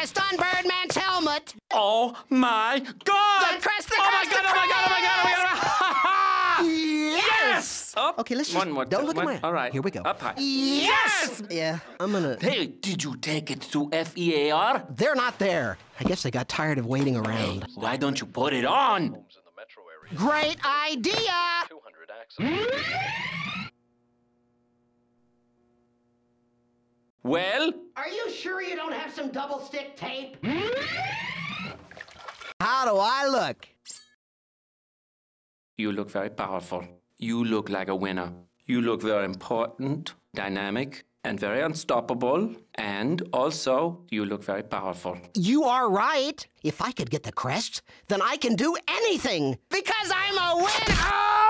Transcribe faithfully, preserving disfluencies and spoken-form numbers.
crest on Birdman's helmet. Oh my God! The crest, the oh crest, my God! the Oh my God! Oh my God! Oh my God! Ha Yes! Up. Okay, let's just One more don't time. look One- away. All right. Here we go. Up high. Yes! Yeah, I'm gonna... Hey, did you take it to F E A R? They're not there. I guess they got tired of waiting around. Why don't you put it on? Great idea! Well, Are you sure you don't have some double stick tape? How do I look? you look very powerful. You look like a winner. You look very important, dynamic, and very unstoppable. And also, you look very powerful. You are right. If I could get the crest, then I can do anything. Because I'm a winner!